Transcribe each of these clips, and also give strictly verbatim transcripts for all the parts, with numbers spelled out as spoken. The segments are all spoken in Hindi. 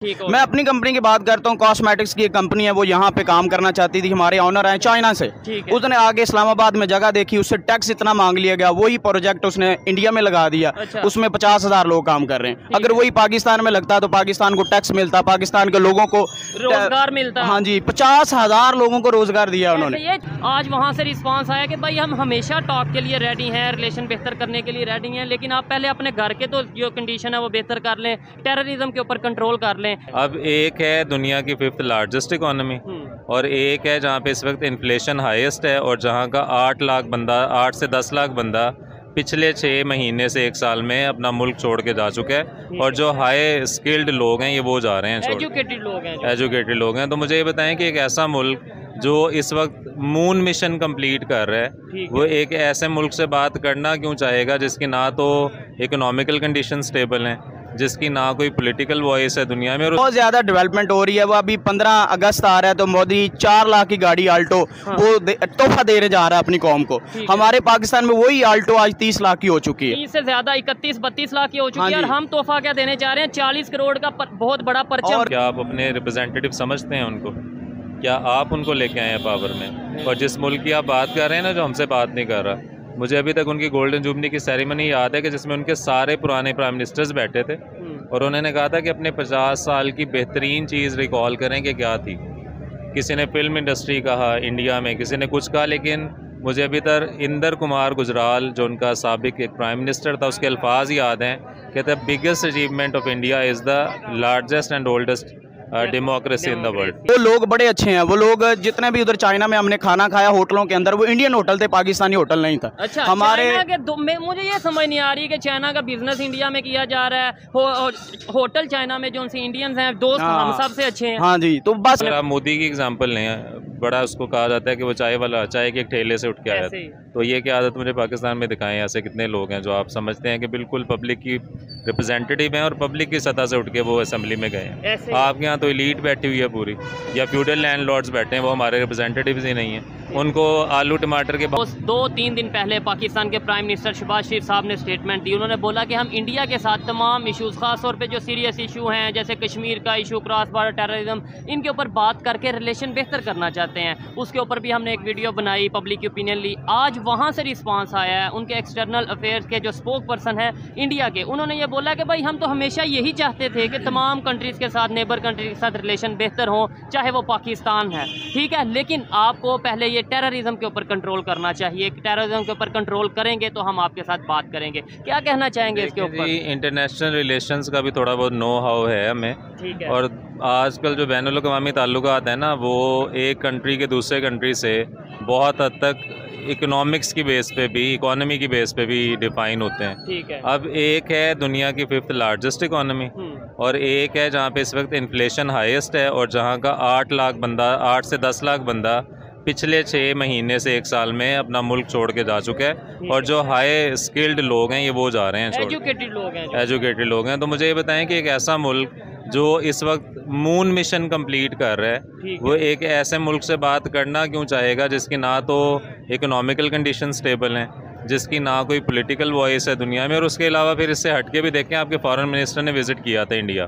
मैं अपनी कंपनी की बात करता हूँ, कॉस्मेटिक्स की एक कंपनी है, वो यहाँ पे काम करना चाहती थी, हमारे ऑनर हैं चाइना से। उसने आगे इस्लामाबाद में जगह देखी, उससे टैक्स इतना मांग लिया गया, वही प्रोजेक्ट उसने इंडिया में लगा दिया। अच्छा। उसमें पचास हजार लोग काम कर रहे हैं। अगर वही पाकिस्तान में लगता तो पाकिस्तान को टैक्स मिलता, पाकिस्तान के लोगों को रोजगार मिलता। हाँ जी, पचास हजार लोगों को रोजगार दिया उन्होंने। आज वहाँ से रिस्पॉन्स आया कि भाई हम हमेशा टॉक के लिए रेडी हैं, रिलेशन बेहतर करने के लिए रेडी हैं, लेकिन आप पहले अपने घर के तो जो कंडीशन है वो बेहतर कर लें, टेररिज्म के ऊपर कंट्रोल कर लें। अब एक है दुनिया की फिफ्थ लार्जेस्ट इकोनॉमी और एक है जहाँ पे इस वक्त इन्फ्लेशन हाईएस्ट है और जहाँ का आठ लाख बंदा आठ से दस लाख बंदा पिछले छः महीने से एक साल में अपना मुल्क छोड़ के जा चुका है। और जो हाई स्किल्ड लोग हैं ये वो जा रहे हैं, एजुकेटेड लोग हैं एजुकेटेड लोग हैं। तो मुझे ये बताएं कि एक ऐसा मुल्क जो इस वक्त मून मिशन कंप्लीट कर रहा है, वो एक ऐसे मुल्क से बात करना क्यों चाहेगा जिसकी ना तो इकोनॉमिकल कंडीशन स्टेबल हैं, जिसकी ना कोई पॉलिटिकल वॉइस है दुनिया में। और बहुत ज़्यादा डेवलपमेंट हो रही है। वो अभी पंद्रह अगस्त आ रहा है तो मोदी चार लाख की गाड़ी आल्टो हाँ। वो तोहफा देने जा रहा है अपनी कौम को। हमारे पाकिस्तान में वही आल्टो आज तीस लाख की हो चुकी है, तीस से ज्यादा इकतीस बत्तीस लाख की हो चुकी है। और हम तोहफा क्या देने जा रहे हैं? चालीस करोड़ का पर, बहुत बड़ा परचम। क्या आप अपने रिप्रेजेंटेटिव समझते हैं उनको? क्या आप उनको लेके आए हैं पावर में? और जिस मुल्क की आप बात कर रहे हैं ना, जो हमसे बात नहीं कर रहा, मुझे अभी तक उनकी गोल्डन जुबली की सेरेमनी याद है कि जिसमें उनके सारे पुराने प्राइम मिनिस्टर्स बैठे थे और उन्होंने कहा था कि अपने पचास साल की बेहतरीन चीज़ रिकॉल करें कि क्या थी। किसी ने फिल्म इंडस्ट्री कहा इंडिया में, किसी ने कुछ कहा, लेकिन मुझे अभी तक इंदर कुमार गुजराल जो उनका साबिक एक प्राइम मिनिस्टर था, उसके अल्फाज याद हैं कि the biggest achievement of India is the largest and oldest democracy in the world. वो लोग बड़े अच्छे हैं। वो लोग जितने भी उधर चाइना में हमने खाना खाया होटलों के अंदर, वो इंडियन होटल थे, पाकिस्तानी होटल नहीं था। अच्छा, हमारे के मुझे ये समझ नहीं आ रही कि चाइना का बिजनेस इंडिया में किया जा रहा है। हो, होटल चाइना में जो उनसे इंडियंस हैं दोस्त हम सबसे अच्छे हैं। हाँ जी, तो बस आप मोदी की एग्जांपल लें, बड़ा उसको कहा जाता है कि वो चाय वाला चाय के एक ठेले से उठ के आया था। तो ये क्या आदत मुझे पाकिस्तान में दिखाएं, ऐसे कितने लोग हैं जो आप समझते हैं कि बिल्कुल पब्लिक की रिप्रेजेंटेटिव हैं और पब्लिक की सतह से उठ के वो असेंबली में गए हैं। आपके यहाँ तो एलीट बैठी हुई है पूरी, या फ्यूडल लैंडलॉर्ड्स बैठे हैं, वो हमारे रिप्रेजेंटेटिव्स ही नहीं हैं। उनको आलू टमाटर के दो तीन दिन पहले पाकिस्तान के प्राइम मिनिस्टर शहबाज शरीफ साहब ने स्टेटमेंट दी। उन्होंने बोला कि हम इंडिया के साथ तमाम इशूज़, खास तौर पे जो सीरियस इशू हैं जैसे कश्मीर का इशू, क्रॉस बॉर्डर टेररिज्म, इनके ऊपर बात करके रिलेशन बेहतर करना चाहते हैं। उसके ऊपर भी हमने एक वीडियो बनाई, पब्लिक की ओपिनियन ली। आज वहाँ से रिस्पॉन्स आया है उनके एक्सटर्नल अफेयर्स के जो स्पोक पर्सन है इंडिया के, उन्होंने ये बोला कि भाई हम तो हमेशा यही चाहते थे कि तमाम कंट्रीज़ के साथ, नेबर कंट्रीज के साथ रिलेशन बेहतर हो, चाहे वो पाकिस्तान है, ठीक है, लेकिन आपको पहले ये टेररिज्म के ऊपर कंट्रोल करना चाहिए। टेररिज्म के ऊपर कंट्रोल करेंगे तो हम आपके साथ बात करेंगे। क्या कहना चाहेंगे इसके ऊपर? इंटरनेशनल रिलेशंस का भी थोड़ा बहुत नो हाउ है हमें, ठीक है। और आजकल जो बैनुल अक़वामी ताल्लुकात है ना, वो एक कंट्री के दूसरे कंट्री से बहुत हद तक इकोनॉमिक्स की बेस पे भी, इकोनॉमी की बेस पे भी डिफाइन होते हैं, ठीक है। अब एक है दुनिया की फिफ्थ लार्जेस्ट इकोनॉमी और एक है जहाँ पे इस वक्त इन्फ्लेशन हाईएस्ट है और जहाँ का आठ लाख बंदा आठ से दस लाख बंदा पिछले छः महीने से एक साल में अपना मुल्क छोड़ के जा चुका है। और जो हाई स्किल्ड लोग हैं ये वो जा रहे हैं, एजुकेटेड लोग हैं एजुकेटेड लोग हैं। तो मुझे ये बताएं कि एक ऐसा मुल्क जो इस वक्त मून मिशन कंप्लीट कर रहा है, वो एक ऐसे मुल्क से बात करना क्यों चाहेगा जिसकी ना तो इकोनॉमिकल कंडीशन स्टेबल हैं, जिसकी ना कोई पॉलिटिकल वॉइस है दुनिया में। और उसके अलावा फिर इससे हटके भी देखें, आपके फॉरेन मिनिस्टर ने विज़िट किया था इंडिया,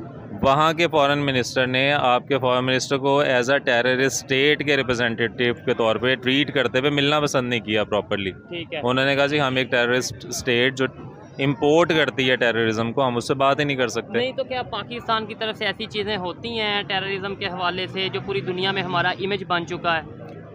वहाँ के फॉरेन मिनिस्टर ने आपके फॉरेन मिनिस्टर को एज अ टेररिस्ट स्टेट के रिप्रेजेंटेटिव के तौर पे ट्रीट करते हुए मिलना पसंद नहीं किया प्रॉपर्ली। उन्होंने कहा जी हम एक टेररिस्ट स्टेट जो इंपोर्ट करती है टेररिज्म को, हम उससे बात ही नहीं कर सकते। नहीं तो क्या पाकिस्तान की तरफ से ऐसी चीज़ें होती हैं टेररिज्म के हवाले से जो पूरी दुनिया में हमारा इमेज बन चुका है?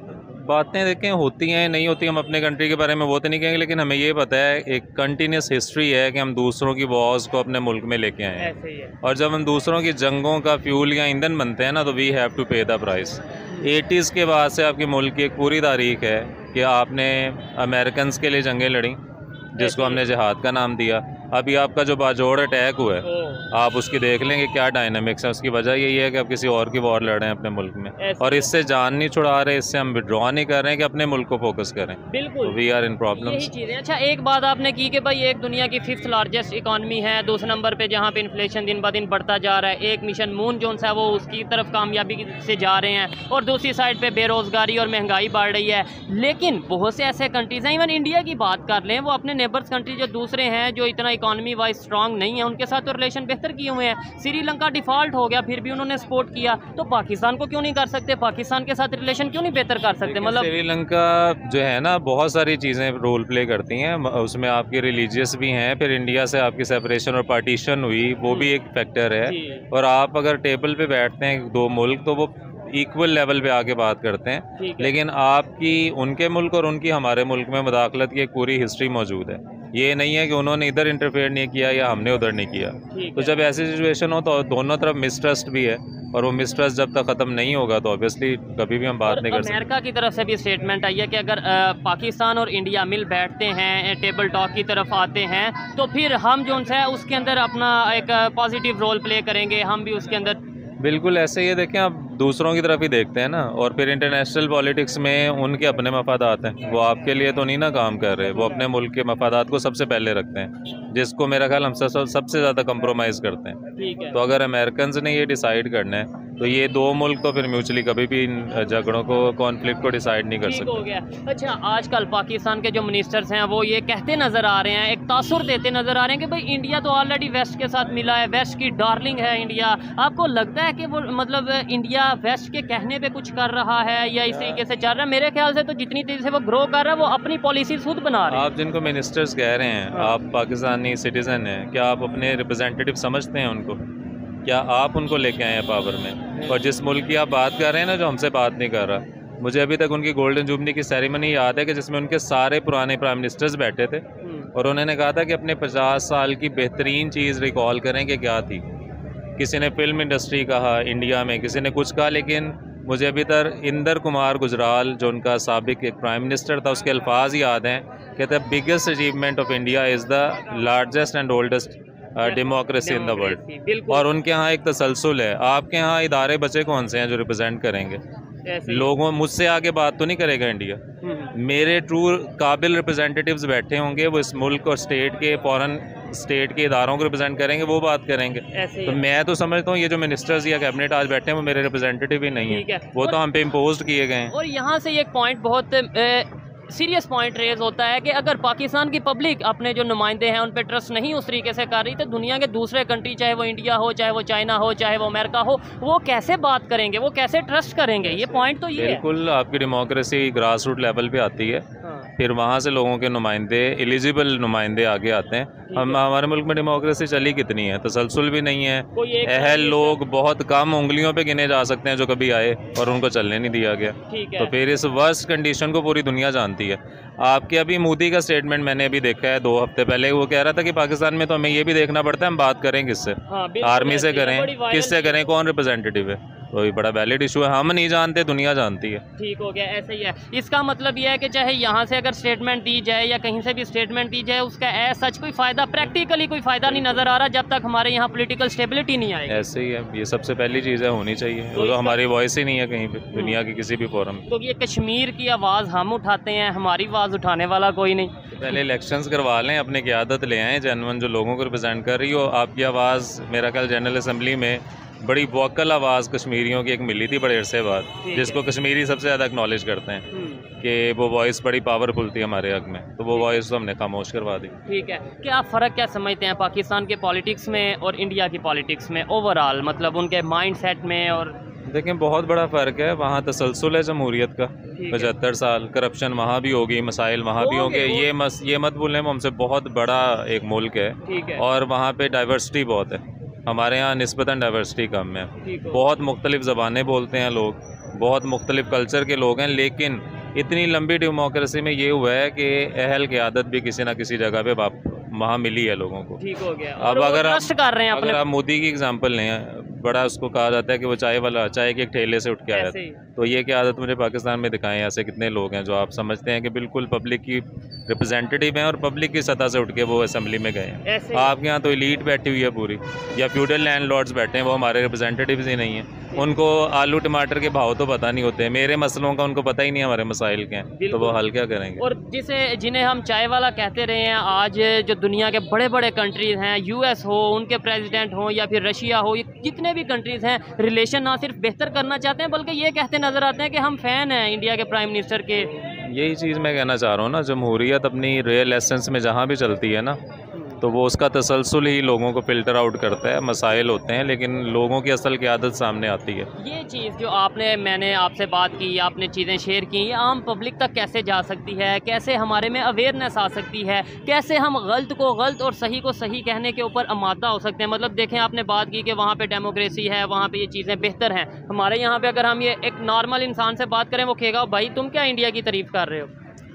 बातें देखें होती हैं नहीं होती, हम अपने कंट्री के बारे में वो तो नहीं कहेंगे, लेकिन हमें ये पता है एक कंटिन्यूस हिस्ट्री है कि हम दूसरों की वॉर्स को अपने मुल्क में लेके आए हैं। और जब हम दूसरों की जंगों का फ्यूल या ईंधन बनते हैं ना, तो we have to pay the price. Eighties के बाद से आपके मुल्क की एक पूरी तारीख है कि आपने अमेरिकन के लिए जंगें लड़ी, जिसको हमने जिहाद का नाम दिया। अभी आपका जो बाजोड़ अटैक हुआ है, आप उसकी देख लेंगे क्या डायनामिक्स है। उसकी वजह यही है कि आप किसी और की वॉर लड़ रहे हैं अपने मुल्क में, और इससे जान नहीं छुड़ा रहे, इससे हम विड्रॉ नहीं कर रहे हैं कि अपने मुल्क को फोकस करें। बिल्कुल, वी आर इन प्रॉब्लम्स। चीज़ें अच्छा, एक बात आपने की कि भाई एक दुनिया की फिफ्थ लार्जेस्ट इकॉनमी है, दूसरे नंबर पे जहाँ पे इन्फ्लेशन दिन ब दिन बढ़ता जा रहा है, एक मिशन मून जो है वो उसकी तरफ कामयाबी से जा रहे हैं, और दूसरी साइड पे बेरोजगारी और महंगाई बढ़ रही है। लेकिन बहुत से ऐसे कंट्रीज हैं, इवन इंडिया की बात कर लें, वो अपने नेबर्स कंट्री जो दूसरे हैं जो इतना इकॉनमी वाइज स्ट्रांग नहीं है, उनके साथ तो रिलेशन बेहतर किए हुए हैं। श्रीलंका डिफ़ॉल्ट हो गया फिर भी उन्होंने सपोर्ट किया, तो पाकिस्तान को क्यों नहीं कर सकते? पाकिस्तान के साथ रिलेशन क्यों नहीं बेहतर कर सकते? मतलब श्रीलंका जो है ना बहुत सारी चीज़ें रोल प्ले करती हैं, उसमें आपके रिलीजियस भी हैं, फिर इंडिया से आपकी सेपरेशन और पार्टीशन हुई वो भी एक फैक्टर है। और आप अगर टेबल पे बैठते हैं दो मुल्क तो वो इक्वल लेवल पे आके बात करते हैं, लेकिन आपकी उनके मुल्क और उनकी हमारे मुल्क में मुदाखलत की एक पूरी हिस्ट्री मौजूद है। ये नहीं है कि उन्होंने इधर इंटरफेयर नहीं किया या हमने उधर नहीं किया। तो जब ऐसी सिचुएशन हो तो दोनों तरफ मिसट्रस्ट भी है, और वो मिसट्रस्ट जब तक ख़त्म नहीं होगा तो ऑब्वियसली कभी भी हम बात नहीं कर सकते। अमेरिका की तरफ से भी स्टेटमेंट आई है कि अगर आ, पाकिस्तान और इंडिया मिल बैठते हैं, टेबल टॉक की तरफ आते हैं, तो फिर हम जो है उसके अंदर अपना एक पॉजिटिव रोल प्ले करेंगे, हम भी उसके अंदर। बिल्कुल ऐसे ही है। देखें आप दूसरों की तरफ ही देखते हैं ना, और फिर इंटरनेशनल पॉलिटिक्स में उनके अपने मफादात हैं, वो आपके लिए तो नहीं ना काम कर रहे, वो अपने मुल्क के मफादात को सबसे पहले रखते हैं, जिसको मेरा ख्याल हम सब सबसे ज़्यादा कंप्रोमाइज़ करते हैं। तो अगर अमेरिकन ने ये डिसाइड करना है तो ये दो मुल्क तो फिर म्यूचुअली कभी भी इन झगड़ों को, कॉन्फ्लिक्ट को डिसाइड नहीं कर सकते। हो गया। अच्छा, आजकल पाकिस्तान के जो मिनिस्टर्स हैं वो ये कहते नज़र आ रहे हैं, एक तासुर देते नज़र आ रहे हैं कि भाई इंडिया तो ऑलरेडी वेस्ट के साथ मिला है, वेस्ट की डार्लिंग है इंडिया। आपको लगता है कि वो मतलब इंडिया वेस्ट के कहने पे कुछ कर रहा है या इस तरीके से चल रहा है? मेरे ख्याल से तो जितनी तेज़ी से वो ग्रो कर रहा है वो अपनी पॉलिसी खुद बना रहे हैं। आप जिनको मिनिस्टर्स कह रहे हैं, आप पाकिस्तानी सिटीज़न हैं, क्या आप अपने रिप्रेजेंटेटिव समझते हैं उनको? क्या आप उनको लेके आए हैं पावर में? और जिस मुल्क की आप बात कर रहे हैं ना, जो हमसे बात नहीं कर रहा, मुझे अभी तक उनकी गोल्डन जुबली की सेरेमनी याद है कि जिसमें उनके सारे पुराने प्राइम मिनिस्टर्स बैठे थे और उन्होंने कहा था कि अपने पचास साल की बेहतरीन चीज़ रिकॉल करें कि क्या थी। किसी ने फिल्म इंडस्ट्री कहा इंडिया में, किसी ने कुछ कहा, लेकिन मुझे अभी तक इंदर कुमार गुजराल जो उनका साबिक एक प्राइम मिनिस्टर था, उसके अल्फाज याद हैं, कहते हैं biggest achievement of India is the largest and oldest democracy in the world. और उनके यहाँ एक तसलसल है। आपके यहाँ इदारे बचे कौन से हैं जो रिप्रेजेंट करेंगे लोगों? मुझसे आगे बात तो नहीं करेगा इंडिया। मेरे ट्रू काबिल रिप्रेजेंटेटिव्स बैठे होंगे, वो इस मुल्क और स्टेट के, फॉरेन स्टेट के इदारों को रिप्रेजेंट करेंगे, वो बात करेंगे। तो मैं तो समझता हूँ ये जो मिनिस्टर्स या कैबिनेट आज बैठे हैं वो मेरे रिप्रेजेंटेटिव ही नहीं है, वो तो हम पे इम्पोज किए गए हैं। और यहाँ से एक पॉइंट बहुत सीरियस पॉइंट रेज होता है कि अगर पाकिस्तान की पब्लिक अपने जो नुमाइंदे हैं उन पे ट्रस्ट नहीं उस तरीके से कर रही, तो दुनिया के दूसरे कंट्री, चाहे वो इंडिया हो, चाहे वो चाइना हो, चाहे वो अमेरिका हो, वो कैसे बात करेंगे, वो कैसे ट्रस्ट करेंगे? ये पॉइंट तो ये बिल्कुल है। आपकी डेमोक्रेसी ग्रास रूट लेवल पे आती है, फिर वहाँ से लोगों के नुमाइंदे, एलिजिबल नुमाइंदे आगे आते हैं। हम हमारे मुल्क में डेमोक्रेसी चली कितनी है, तसलसल भी नहीं है। अहल लोग बहुत कम उंगलियों पे गिने जा सकते हैं जो कभी आए और उनको चलने नहीं दिया गया। तो फिर इस वर्स्ट कंडीशन को पूरी दुनिया जानती है। आपके अभी मोदी का स्टेटमेंट मैंने अभी देखा है दो हफ्ते पहले, वो कह रहा था कि पाकिस्तान में तो हमें ये भी देखना पड़ता है हम बात करें किससे, आर्मी से करें, किससे करें, कौन रिप्रेजेंटेटिव है। तो ये बड़ा वैलिड इशू है, हम नहीं जानते, दुनिया जानती है। ठीक हो गया, ऐसे ही है। इसका मतलब यह है कि चाहे यहाँ से अगर स्टेटमेंट दी जाए या कहीं से भी स्टेटमेंट दी जाए, उसका एज सच कोई फ़ायदा, प्रैक्टिकली कोई फ़ायदा नहीं नज़र आ रहा जब तक हमारे यहाँ पॉलिटिकल स्टेबिलिटी नहीं आएगी। ऐसे ही है, ये सबसे पहली चीज़ है, होनी चाहिए। वो तो हमारी वॉइस ही नहीं है कहीं पर, दुनिया की किसी भी फोरम। तो ये कश्मीर की आवाज़ हम उठाते हैं, हमारी आवाज़ उठाने वाला कोई नहीं। पहले इलेक्शंस करवा लें, अपने क़यादत ले आएँ जेन्युइन, जो लोगों को रिप्रेजेंट कर रही हो। आपकी आवाज़ मेरा ख्याल जनरल असम्बली में बड़ी वोकल आवाज़ कश्मीरियों की एक मिली थी बड़े अरसे बाद, जिसको कश्मीरी सबसे ज़्यादा एक्नॉलेज करते हैं कि वो वॉइस बड़ी पावरफुल थी हमारे हक में, तो वो वॉइस तो हमने खामोश करवा दी। ठीक है, क्या आप फ़र्क क्या समझते हैं पाकिस्तान के पॉलिटिक्स में और इंडिया की पॉलिटिक्स में ओवरऑल, मतलब उनके माइंड सेट में? और देखें बहुत बड़ा फ़र्क है। वहाँ तसलसल है जमहूरियत का, पचहत्तर साल करप्शन वहाँ भी होगी, मसाइल वहाँ भी होंगे, ये मस ये मत भूलें वो हमसे बहुत बड़ा एक मुल्क है, और वहाँ पे डाइवर्सिटी बहुत है। हमारे यहाँ निस्बतन डाइवर्सिटी कम है, बहुत मुख्तलिफ ज़बानें बोलते हैं लोग, बहुत मुख्तलिफ कल्चर के लोग हैं, लेकिन इतनी लंबी डेमोक्रेसी में ये हुआ है कि अहल क़यादत भी किसी ना किसी जगह पे वहाँ मिली है लोगों को। ठीक हो गया। अब अगर आप कर रहे हैं अगर आप मोदी की एग्जांपल लें, बड़ा उसको कहा जाता है कि वो चाय वाला चाय के एक ठेले से उठ के आया, तो ये क्या आदत मुझे पाकिस्तान में दिखाएं, ऐसे कितने लोग हैं जो आप समझते हैं कि बिल्कुल पब्लिक की रिप्रेजेंटेटिव हैं और पब्लिक की सतह से उठ के वो असेंबली में गए हैं। आपके यहाँ तो एलीट बैठी हुई है पूरी, या फ्यूडल लैंडलॉर्ड्स बैठे हैं, वो हमारे रिप्रेजेंटेटिव्स ही नहीं हैं। उनको आलू टमाटर के भाव तो पता नहीं होते, मेरे मसलों का उनको पता ही नहीं हमारे मसाइल के हैं, तो वो हल क्या करेंगे। और जिसे जिन्हें हम चाय वाला कहते रहे हैं, आज जो दुनिया के बड़े बड़े कंट्रीज़ हैं, यूएस हो, उनके प्रेसिडेंट हो, या फिर रशिया हो, ये जितने भी कंट्रीज़ हैं, रिलेशन ना सिर्फ बेहतर करना चाहते हैं बल्कि ये कहते नज़र आते हैं कि हम फ़ैन हैं इंडिया के प्राइम मिनिस्टर के। यही चीज़ मैं कहना चाह रहा हूँ ना, जमहूरियत अपनी रियल एसेंस में जहाँ भी चलती है ना, तो वो उसका तसलसल ही लोगों को फ़िल्टर आउट करता है। मसाइल होते हैं लेकिन लोगों की असल की आदत सामने आती है। ये चीज़ जो आपने मैंने आपसे बात की, आपने चीज़ें शेयर की, ये आम पब्लिक तक कैसे जा सकती है, कैसे हमारे में अवेयरनेस आ सकती है, कैसे हम गलत को गलत और सही को सही कहने के ऊपर आमादा हो सकते हैं। मतलब देखें, आपने बात की कि वहाँ पे डेमोक्रेसी है, वहाँ पे ये चीज़ें बेहतर हैं। हमारे यहाँ पे अगर हम ये एक नॉर्मल इंसान से बात करें, वो कहेगा भाई तुम क्या इंडिया की तारीफ़ कर रहे हो।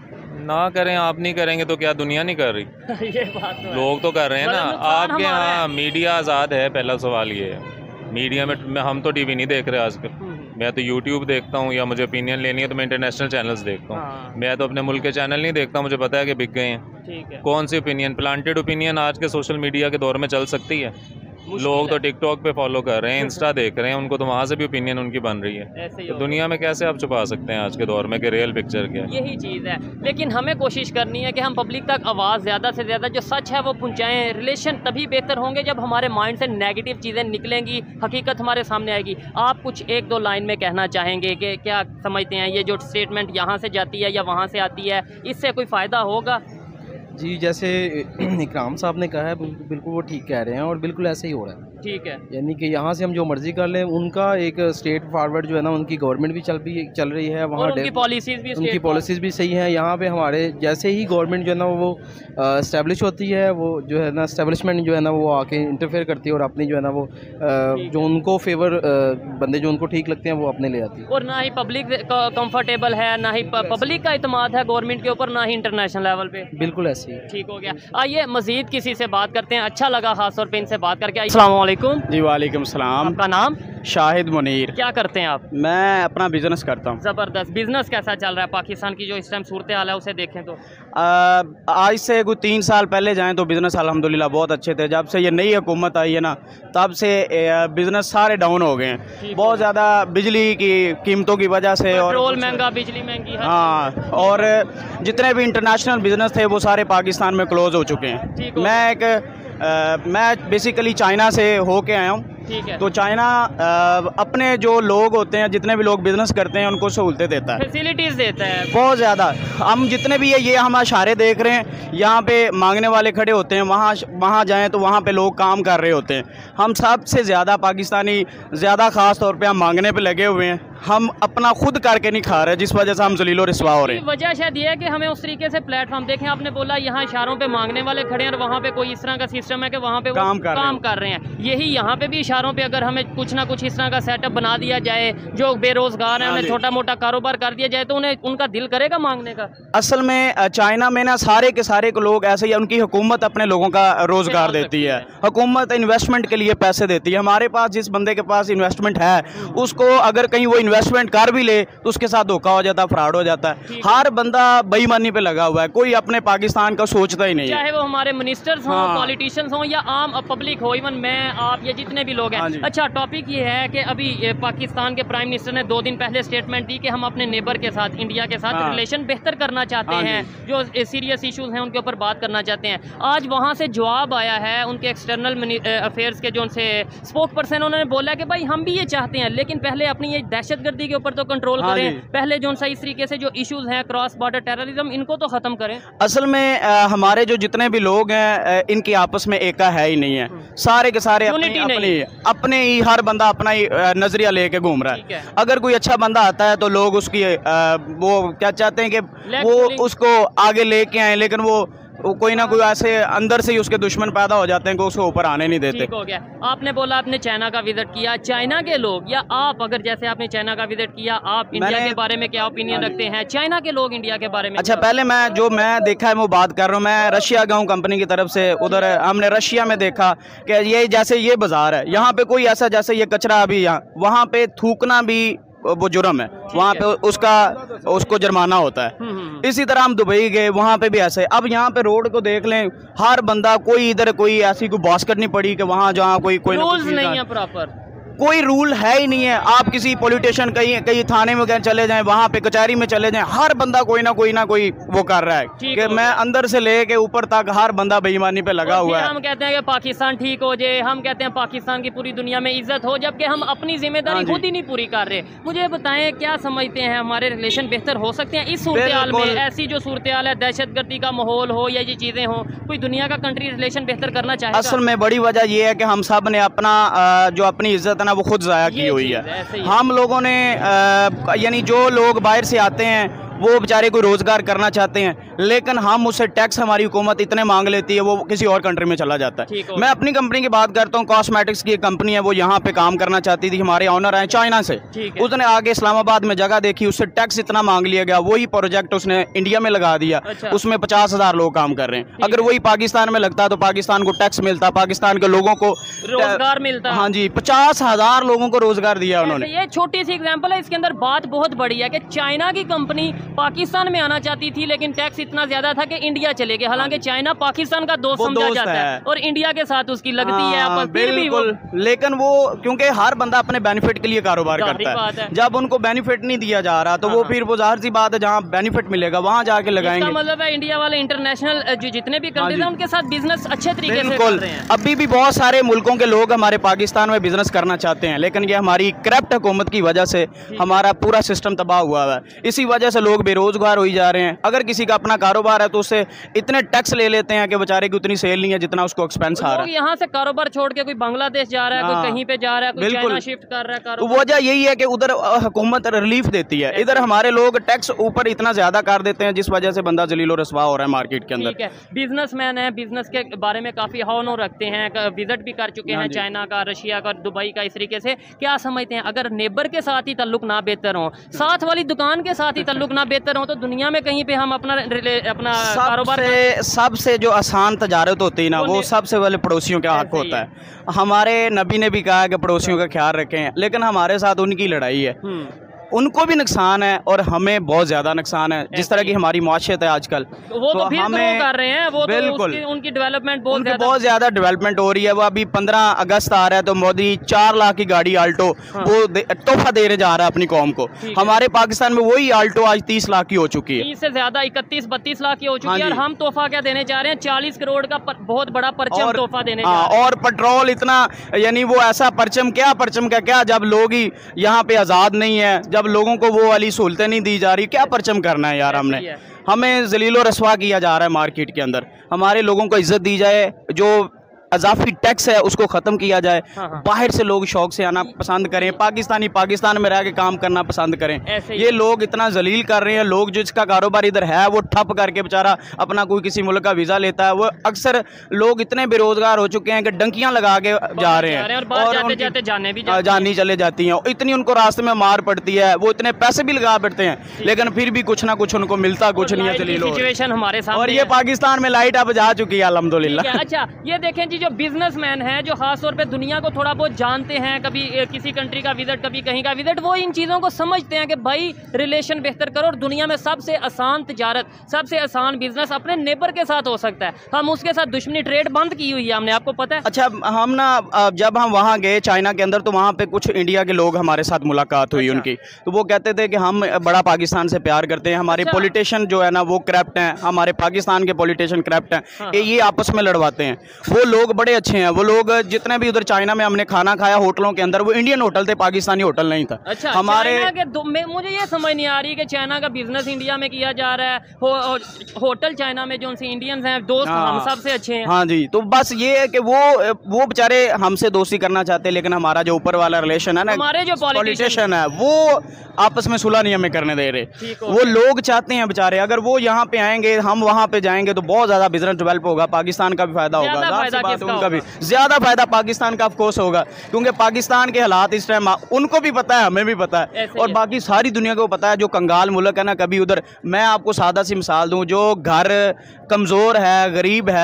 ना करें, आप नहीं करेंगे तो क्या दुनिया नहीं कर रही? ये बात तो लोग तो कर रहे हैं ना। आपके यहाँ मीडिया आज़ाद है, पहला सवाल ये है। मीडिया में हम तो टीवी नहीं देख रहे आजकल। मैं तो यूट्यूब देखता हूँ, या मुझे ओपिनियन लेनी है तो मैं इंटरनेशनल चैनल्स देखता हूँ। हाँ। मैं तो अपने मुल्क के चैनल नहीं देखता, मुझे पता है कि बिक गए हैं। ठीक है। कौन सी ओपिनियन, प्लांटेड ओपिनियन आज के सोशल मीडिया के दौर में चल सकती है? लोग तो टिकटॉक पे फॉलो कर रहे हैं, इंस्टा देख रहे हैं, उनको तो वहाँ से भी ओपिनियन उनकी बन रही है। तो दुनिया में कैसे आप छुपा सकते हैं आज के दौर में कि रियल पिक्चर क्या है? यही चीज़ है। लेकिन हमें कोशिश करनी है कि हम पब्लिक तक आवाज़ ज़्यादा से ज़्यादा जो सच है वो पहुँचाएँ। रिलेशन तभी बेहतर होंगे जब हमारे माइंड से नेगेटिव चीज़ें निकलेंगी, हकीकत हमारे सामने आएगी। आप कुछ एक दो लाइन में कहना चाहेंगे कि क्या समझते हैं, ये जो स्टेटमेंट यहाँ से जाती है या वहाँ से आती है, इससे कोई फ़ायदा होगा? जी, जैसे इकराम साहब ने कहा है बिल्कुल वो ठीक कह रहे हैं और बिल्कुल ऐसे ही हो रहा है। ठीक है। यानी कि यहाँ से हम जो मर्जी कर लें, उनका एक स्टेट फॉरवर्ड जो है ना, उनकी गवर्नमेंट भी चल भी चल रही है वहाँ, उनकी पॉलिसीज़ भी उनकी पॉलिसीज़ भी सही हैं। यहाँ पे हमारे जैसे ही गवर्नमेंट जो है ना वो इस्टेब्लिश होती है, वो जो है ना इस्टेब्लिशमेंट जो है ना वो आके इंटरफेयर करती है और अपनी जो है ना वो आ, जो उनको फेवर बंदे जो उनको ठीक लगते हैं वो अपने ले आती है। और ना ही पब्लिक कंफर्टेबल है, ना ही पब्लिक का इत्मीनान है गवर्नमेंट के ऊपर, ना ही इंटरनेशनल लेवल पे। बिल्कुल ऐसे ही ठीक हो गया। आइए मजीद किसी से बात करते हैं। अच्छा लगा खास तौर पे इनसे बात करके। अस्सलाम वालेकुम। जी वालेकुम सलाम। आपका नाम? शाहिद मुनीर। क्या करते हैं आप? मैं अपना बिजनेस करता हूँ। ज़बरदस्त। बिजनेस कैसा चल रहा है? पाकिस्तान की जो इस टाइम सूरत हाल है उसे देखें तो आ, आज से कुछ तीन साल पहले जाएं तो बिज़नेस अल्हम्दुलिल्लाह बहुत अच्छे थे। जब से ये नई हुकूमत आई है ना, तब से बिज़नेस सारे डाउन हो गए हैं। बहुत ज़्यादा बिजली की कीमतों की वजह से, पेट्रोल महंगा, बिजली महंगी है। हाँ, और जितने भी इंटरनेशनल बिज़नेस थे वो सारे पाकिस्तान में क्लोज़ हो चुके हैं। मैं एक आ, मैं बेसिकली चाइना से होके आया हूँ। ठीक है। तो चाइना अपने जो लोग होते हैं, जितने भी लोग बिजनेस करते हैं, उनको सहूलतें देता है, फैसिलिटीज़ देता है बहुत ज़्यादा। हम जितने भी ये ये हम इशारे देख रहे हैं, यहाँ पे मांगने वाले खड़े होते हैं, वहाँ वहाँ जाएं तो वहाँ पे लोग काम कर रहे होते हैं। हम सबसे ज़्यादा पाकिस्तानी ज़्यादा ख़ास तौर पे हम मांगने पे लगे हुए हैं। हम अपना खुद करके नहीं खा रहे, जिस वजह से हम जलीलो रिस्वा हो रहे हैं। वजह शायद ये है कि हमें उस तरीके से प्लेटफॉर्म देखें। आपने बोला यहाँ इशारों पे मांगने वाले खड़े हैं और वहाँ पे कोई इस तरह का सिस्टम है कि वहाँ पे काम कर काम कर रहे हैं। यही यहाँ पे भी इशारों पे अगर हमें कुछ ना कुछ इस तरह का सेटअप बना दिया जाए, जो बेरोजगार है उन्हें छोटा मोटा कारोबार कर दिया जाए, तो उन्हें उनका दिल करेगा मांगने का। असल में चाइना में ना सारे के सारे को लोग ऐसे ही, उनकी हुकूमत अपने लोगों का रोजगार देती है, हुकूमत इन्वेस्टमेंट के लिए पैसे देती है। हमारे पास जिस बंदे के पास इन्वेस्टमेंट है, उसको अगर कहीं वो इन्वेस्टमेंट कर भी ले तो उसके साथ धोखा हो जाता है, फ्रॉड हो जाता है। हर बंदा बेईमानी पे लगा हुआ है, कोई अपने पाकिस्तान का सोचता ही नहीं है, चाहे वो हमारे मिनिस्टर्स हों, पॉलिटिशियंस हों या आम पब्लिक हो, इवन मैं आप ये जितने भी लोग हैं। अच्छा, टॉपिक ये है कि अभी पाकिस्तान के प्राइम मिनिस्टर ने दो दिन पहले स्टेटमेंट दी कि हम अपने नेबर के साथ, इंडिया के साथ रिलेशन बेहतर करना चाहते हैं, जो सीरियस इश्यूज हैं उनके ऊपर बात करना चाहते हैं। आज वहाँ से जवाब आया है उनके एक्सटर्नल अफेयर्स के जो उनसे स्पोक पर्सन, उन्होंने बोला कि भाई हम भी ये चाहते हैं, लेकिन पहले अपनी ये दहशतगर्दी के ऊपर तो कंट्रोल करें, पहले जो इस तरीके से जो इश्यूज हैं क्रॉस बॉर्डर टेररिज्म, इनको तो खत्म करें। असल में आ, हमारे जो जितने भी लोग हैं, इनकी आपस में एका है ही नहीं है। सारे के सारे अपनी अपनी अपने ही, हर बंदा अपना ही नजरिया लेके घूम रहा है। अगर कोई अच्छा बंदा आता है तो लोग उसकी आ, वो क्या चाहते हैं कि वो उसको आगे लेके आए, लेकिन वो वो कोई ना कोई ऐसे अंदर से ही उसके दुश्मन पैदा हो जाते हैं कि उसको ऊपर आने नहीं देते। ठीक हो गया। आपने बोला आपने चाइना का विजिट किया, चाइना के लोग या आप, अगर जैसे आपने चाइना का विजिट किया, आप इंडिया के बारे में क्या ओपिनियन रखते हैं, चाइना के लोग इंडिया के बारे में? अच्छा, पहले मैं जो मैं देखा है वो बात कर रहा हूँ। मैं रशिया गया हूँ कंपनी की तरफ से, उधर हमने रशिया में देखा कि ये जैसे ये बाजार है, यहाँ पे कोई ऐसा जैसे ये कचरा अभी यहाँ, वहाँ पे थूकना भी वो जुर्म है, वहाँ पे उसका उसको जुर्माना होता है। इसी तरह हम दुबई गए, वहाँ पे भी ऐसे। अब यहाँ पे रोड को देख लें, हर बंदा, कोई इधर कोई ऐसी कोई बास्केट नहीं पड़ी कि वहाँ जहाँ कोई कोई रूल्स नहीं है प्रॉपर। कोई रूल है ही नहीं है। आप किसी पॉलिटिशियन कहीं कहीं थाने में चले जाएं, वहाँ पे कचहरी में चले जाएं, हर बंदा कोई ना कोई ना कोई वो कर रहा है कि मैं अंदर से लेके ऊपर तक हर बंदा बेईमानी पे लगा हुआ है। हम कहते हैं कि पाकिस्तान ठीक हो जाए, हम कहते हैं पाकिस्तान की पूरी दुनिया में इज्जत हो, जबकि हम अपनी जिम्मेदारी खुद ही नहीं पूरी कर रहे। मुझे बताएं, क्या समझते हैं हमारे रिलेशन बेहतर हो सकते हैं इस सूरत हाल में? ऐसी जो सूरत हाल है, दहशतगर्दी का माहौल हो या ये चीज़ें हो, कोई दुनिया का कंट्री रिलेशन बेहतर करना चाहेगा? असल में बड़ी वजह यह है कि हम सब ने अपना जो अपनी इज्जत है ना वो खुद ज़ाया की हुई है। हम लोगों ने यानी जो लोग बाहर से आते हैं वो बेचारे कोई रोज़गार करना चाहते हैं, लेकिन हम उससे टैक्स हमारी हुकूमत इतने मांग लेती है, वो किसी और कंट्री में चला जाता है। मैं अपनी कंपनी की बात करता हूँ, कॉस्मेटिक्स की एक कंपनी है, वो यहाँ पे काम करना चाहती थी। हमारे ऑनर आए चाइना से, उसने आगे इस्लामाबाद में जगह देखी, उससे टैक्स इतना मांग लिया गया, वही प्रोजेक्ट उसने इंडिया में लगा दिया। अच्छा। उसमें पचास हज़ार लोग काम कर रहे हैं। अगर वही पाकिस्तान में लगता तो पाकिस्तान को टैक्स मिलता, पाकिस्तान के लोगों को रोजगार मिलता। हाँ जी, पचास हज़ार लोगों को रोजगार दिया उन्होंने। ये छोटी सी एग्जाम्पल है, इसके अंदर बात बहुत बड़ी है कि चाइना की कंपनी पाकिस्तान में आना चाहती थी, लेकिन टैक्स इतना ज्यादा था कि इंडिया चले गए। हालांकि चाइना पाकिस्तान का दोस्त समझा जाता है, है और इंडिया के साथ उसकी लगती है आपस, फिर भी वो, लेकिन वो क्योंकि हर बंदा अपने बेनिफिट के लिए कारोबार करता है, है। जब उनको बेनिफिट नहीं दिया जा रहा तो वो फिर वो जाहिर सी बात है जहाँ बेनिफिट मिलेगा वहाँ जाके लगाएंगे। मतलब है इंडिया वाले इंटरनेशनल जो जितने भी कंट्रीज हैं उनके साथ बिजनेस अच्छे तरीके से कर रहे हैं। अभी भी बहुत सारे मुल्कों के लोग हमारे पाकिस्तान में बिजनेस करना चाहते हैं, लेकिन ये हमारी करप्ट हुकूमत की वजह से हमारा पूरा सिस्टम तबाह हुआ है। इसी वजह से लोग बेरोजगार हो जा रहे हैं। अगर किसी का अपना कारोबार है तो उससे इतने टैक्स ले लेते हैं कि बेचारे की उतनी सेल नहीं है जितना उसको एक्सपेंस आ रहा है। यहाँ से कारोबार छोड़ के कोई बांग्लादेश जा रहा है, कोई कहीं पे जा रहा है, कोई चाइना शिफ्ट कर रहा है। वजह यही है कि उधर हुकूमत रिलीफ देती है, इधर हमारे लोग टैक्स ऊपर इतना ज्यादा कर देते हैं जिस वजह से बंदा जलीलो रसवा हो रहा है मार्केट के अंदर। बिजनेसमैन है, बिजनेस के बारे में काफी हौनो रखते हैं, विजिट भी कर चुके हैं चाइना का, रशिया का, दुबई का। इस तरीके से क्या समझते हैं, अगर नेबर के साथ ही ताल्लुक ना बेहतर हो, साथ वाली दुकान के साथ ही ताल्लुक ना बेहतर हो, तो दुनिया में कहीं पे हम अपना अपना कारोबार से सबसे जो आसान तजारत होती है ना वो सबसे पहले पड़ोसियों के हक होता है। हमारे नबी ने भी कहा कि पड़ोसियों का ख्याल रखें, लेकिन हमारे साथ उनकी लड़ाई है। उनको भी नुकसान है और हमें बहुत ज्यादा नुकसान है। जिस तरह की हमारी माशियत है आजकल, तो वो तो, तो हमें कर रहे हैं, वो बिल्कुल तो उनकी डेवलपमेंट बहुत ज्यादा बहुत ज्यादा डेवलपमेंट हो रही है। वो अभी पंद्रह अगस्त आ रहा है तो मोदी चार लाख की गाड़ी आल्टो हाँ। वो तोहफा देने जा रहा है अपनी कौम को। हमारे पाकिस्तान में वही आल्टो आज तीस लाख की हो चुकी है, तीस से ज्यादा इकतीस बत्तीस लाख की हो चुकी है। और हम तोहफा क्या देने जा रहे हैं? चालीस करोड़ का बहुत बड़ा परचम तोहफा देने जा रहे हैं। और पेट्रोल इतना, यानी वो ऐसा परचम, क्या परचम का क्या, जब लोग ही यहाँ पे आजाद नहीं है, जब लोगों को वो वाली सहूलतें नहीं दी जा रही, क्या परचम करना है यार? हमने हमें जलीलो रसवा किया जा रहा है मार्केट के अंदर। हमारे लोगों को इज्जत दी जाए, जो अजाफी टैक्स है उसको ख़त्म किया जाए। हाँ हाँ। बाहर से लोग शौक से आना पसंद करें, पाकिस्तानी पाकिस्तान में रह के काम करना पसंद करें। ये लोग इतना जलील कर रहे हैं, लोग जिसका कारोबार इधर है वो ठप करके बेचारा अपना कोई किसी मुल्क का वीज़ा लेता है। वो अक्सर लोग इतने बेरोजगार हो चुके हैं कि डंकियां लगा के जा रहे हैं और जाते जाते जाने भी जानी चले जाती हैं। इतनी उनको रास्ते में मार पड़ती है, वो इतने पैसे भी लगा पड़ते हैं, लेकिन फिर भी कुछ ना कुछ उनको मिलता कुछ नहीं है। जलील सिचुएशन हमारे सामने, और ये पाकिस्तान में लाइट अब जा चुकी है अल्हम्दुलिल्लाह। अच्छा, ये देखें जी, जो बिजनेसमैन है, जो खास तौर पे दुनिया को थोड़ा बहुत जानते हैं, कभी किसी कंट्री का विजिट, कभी कहीं का विजिट, वो इन चीज़ों को समझते हैं कि भाई रिलेशन बेहतर करो। और दुनिया में सबसे आसान तिजारत, सबसे आसान बिजनेस अपने नेबर के साथ हो सकता है। हम उसके साथ दुश्मनी ट्रेड बंद की हुई है, हमने, आपको पता है। अच्छा, हम ना जब हम वहाँ गए चाइना के अंदर तो वहाँ पे कुछ इंडिया के लोग हमारे साथ मुलाकात हुई। अच्छा। उनकी तो वो कहते थे कि हम बड़ा पाकिस्तान से प्यार करते हैं, हमारे अच्छा। पॉलिटिशियन जो है ना वो करप्ट हैं, हमारे पाकिस्तान के पॉलिटिशियन करप्ट हैं। हाँ। ये आपस में लड़वाते हैं। वो लोग बड़े अच्छे हैं, वो लोग जितने भी उधर चाइना में हमने खाना खाया होटलों के अंदर, वो इंडियन होटल थे, पाकिस्तानी होटल नहीं था। अच्छा, हमारे के मुझे ये समझ नहीं आ रही कि चाइना का बिजनेस इंडिया में किया जा रहा है, हो, होटल चाइना में जो उनसे इंडियन हैं दोस्त, हम सबसे अच्छे हैं। हाँ जी, तो बस ये है कि वो वो बेचारे हमसे दोस्ती करना चाहते हैं, लेकिन हमारा जो ऊपर वाला रिलेशन है ना, हमारे जो पॉलिटिशियन है, वो आपस में सुलह नहीं हमें करने दे रहे। वो लोग चाहते हैं बेचारे, अगर वो यहाँ पे आएंगे, हम वहाँ पे जाएंगे तो बहुत ज्यादा बिजनेस डेवलप होगा, पाकिस्तान का भी फायदा होगा, उनका भी ज्यादा फायदा पाकिस्तान का ऑफकोर्स होगा, क्योंकि पाकिस्तान के हालात इस टाइम उनको भी पता है, हमें भी पता है, और बाकी सारी दुनिया को पता है। जो कंगाल मुल्क है ना, कभी उधर, मैं आपको सादा सी मिसाल दूं, जो घर कमज़ोर है, गरीब है,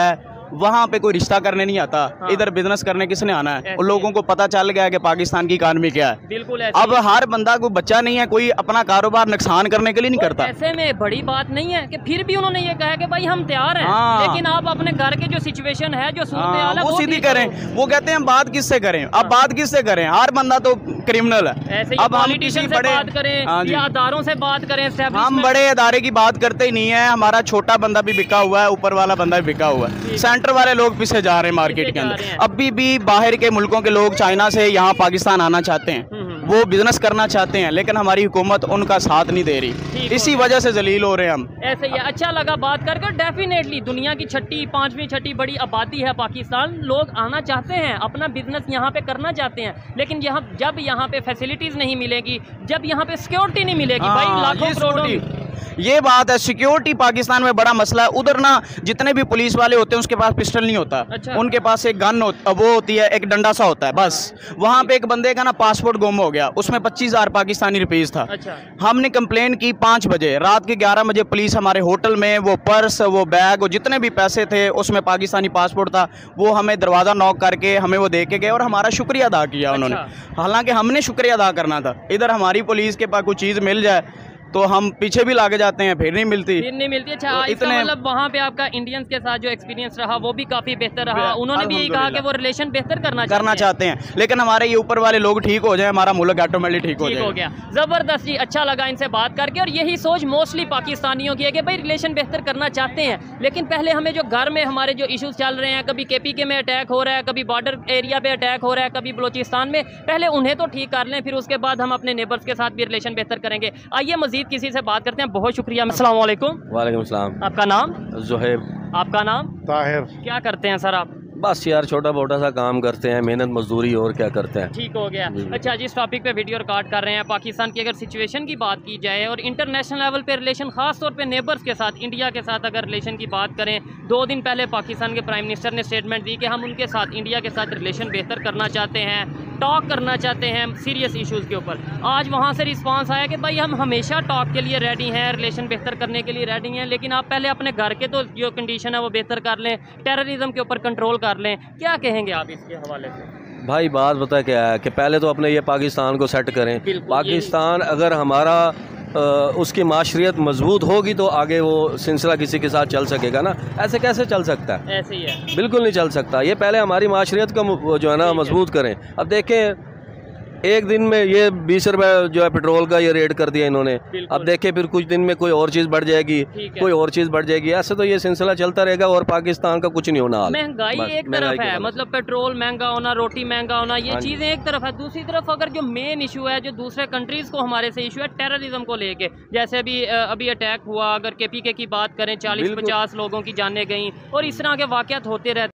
वहाँ पे कोई रिश्ता करने नहीं आता। हाँ। इधर बिजनेस करने किसने आना है? और लोगों को पता चल गया कि पाकिस्तान की इकानमी क्या है। बिल्कुल। अब हर बंदा को बच्चा नहीं है, कोई अपना कारोबार नुकसान करने के लिए नहीं करता। ऐसे में बड़ी बात नहीं है कि फिर भी उन्होंने ये कहा कि भाई हम तैयार हैं। हाँ। लेकिन आप अपने घर की जो सिचुएशन है, जो सूरत हाल है, वो सीधी करें। वो कहते हैं बात किससे करें? अब बात किससे करें? हर बंदा तो क्रिमिनल है। ऐसे अब पॉलिटिशियन से बात करें या अदारों से बात करें, हम बड़े अदारे की बात करते ही नहीं है। हमारा छोटा बंदा भी बिका हुआ है, ऊपर वाला बंदा भी बिका हुआ है। सेंटर वाले लोग पीछे जा रहे हैं मार्केट के अंदर। अभी भी बाहर के मुल्कों के लोग चाइना से यहाँ पाकिस्तान आना चाहते हैं, वो बिजनेस करना चाहते हैं, लेकिन हमारी हुकूमत उनका साथ नहीं दे रही। इसी वजह से जलील हो रहे हैं हम। ऐसे ही अच्छा लगा बात करके। डेफिनेटली दुनिया की छठी पांचवी छठी बड़ी आबादी है पाकिस्तान। लोग आना चाहते हैं, अपना बिजनेस यहाँ पे करना चाहते हैं, लेकिन यहाँ जब यहाँ पे फैसिलिटीज नहीं मिलेगी, जब यहाँ पे सिक्योरिटी नहीं मिलेगी, भाई लाखों करोड़ों ये बात है। सिक्योरिटी पाकिस्तान में बड़ा मसला है। उधर ना जितने भी पुलिस वाले होते हैं उसके पास पिस्टल नहीं होता। अच्छा। उनके पास एक गन होता, वो होती है, एक डंडा सा होता है बस। वहाँ पे एक बंदे का ना पासपोर्ट गुम हो गया, उसमें पच्चीस हजार पाकिस्तानी रुपीस था। अच्छा। हमने कंप्लेन की पाँच बजे, रात के ग्यारह बजे पुलिस हमारे होटल में, वो पर्स, वो बैग, वो जितने भी पैसे थे, उसमें पाकिस्तानी पासपोर्ट था, वो हमें दरवाज़ा नॉक करके हमें वो दे के गए और हमारा शुक्रिया अदा किया उन्होंने। हालांकि हमने शुक्रिया अदा करना था। इधर हमारी पुलिस के पास कोई चीज़ मिल जाए तो हम पीछे भी लाके जाते हैं, फिर नहीं मिलती फिर नहीं मिलती। अच्छा, तो इसका मतलब वहाँ पे आपका इंडियंस के साथ जो एक्सपीरियंस रहा वो भी काफी बेहतर रहा। उन्होंने भी यही कहा कि वो रिलेशन बेहतर करना करना चाहते हैं, लेकिन हमारे ये ऊपर वाले लोग ठीक हो जाए, हमारा मुल्क ऑटोमेटिक ठीक हो जाए। हो गया। जबरदस्त जी, अच्छा लगा इनसे बात करके। और यही सोच मोस्टली पाकिस्तानियों की है कि भाई रिलेशन बेहतर करना चाहते हैं, लेकिन पहले हमें जो घर में हमारे जो इश्यूज चल रहे हैं, कभी के पी के में अटैक हो रहा है, कभी बॉर्डर एरिया पे अटैक हो रहा है, कभी बलोचिस्तान में, पहले उन्हें तो ठीक कर लें, फिर उसके बाद हम अपने नेबर्स के साथ भी रिलेशन बेहतर करेंगे। आइए मजीद किसी से बात करते हैं। बहुत शुक्रिया। अस्सलाम वालेकुम। वालेकुम अस्सलाम। आपका नाम? ज़ुहैब। आपका नाम? ताहिर। क्या करते हैं सर आप? बस यार छोटा मोटा सा काम करते हैं, मेहनत मजदूरी, और क्या करते हैं। ठीक हो गया। अच्छा, जिस टॉपिक पे वीडियो रिकॉर्ड कर रहे हैं, पाकिस्तान की अगर सिचुएशन की बात की जाए और इंटरनेशनल लेवल पे रिलेशन, खास तौर पे नेबर्स के साथ, इंडिया के साथ अगर रिलेशन की बात करें, दो दिन पहले पाकिस्तान के प्राइम मिनिस्टर ने स्टेटमेंट दी कि हम उनके साथ, इंडिया के साथ रिलेशन बेहतर करना चाहते हैं, टॉक करना चाहते हैं सीरियस इशूज़ के ऊपर। आज वहाँ से रिस्पॉन्स आया कि भाई हम हमेशा टॉक के लिए रेडी हैं, रिलेशन बेहतर करने के लिए रेडी हैं, लेकिन आप पहले अपने घर के तो जो कंडीशन है वो बेहतर कर लें, टेररिज्म के ऊपर कंट्रोल कर लें। क्या कहेंगे आप इसके हवाले से? भाई बात पता क्या है कि पहले तो अपने ये पाकिस्तान को सेट करें। पाकिस्तान अगर हमारा आ, उसकी माशरियत मजबूत होगी तो आगे वो सिलसिला किसी के साथ चल सकेगा ना। ऐसे कैसे चल सकता है? ऐसे ही है, बिल्कुल बिल्कुल नहीं चल सकता। ये पहले हमारी माशरियत को जो है ना मजबूत करें। अब देखें, एक दिन में ये बीस रुपए जो है पेट्रोल का ये रेट कर दिया इन्होंने। अब देखें फिर कुछ दिन में कोई और चीज़ बढ़ जाएगी, कोई और चीज़ बढ़ जाएगी। ऐसे तो ये सिलसिला चलता रहेगा और पाकिस्तान का कुछ नहीं होना। महंगाई एक तरफ है, मतलब पेट्रोल महंगा होना, रोटी महंगा होना, ये चीज़ें एक तरफ है। दूसरी तरफ अगर जो मेन इशू है, जो दूसरे कंट्रीज़ को हमारे से इशू है टेररिज्म को लेके, जैसे अभी अभी अटैक हुआ, अगर के पी के की बात करें, चालीस पचास लोगों की जानें गई और इस तरह के वाक़यात होते रहते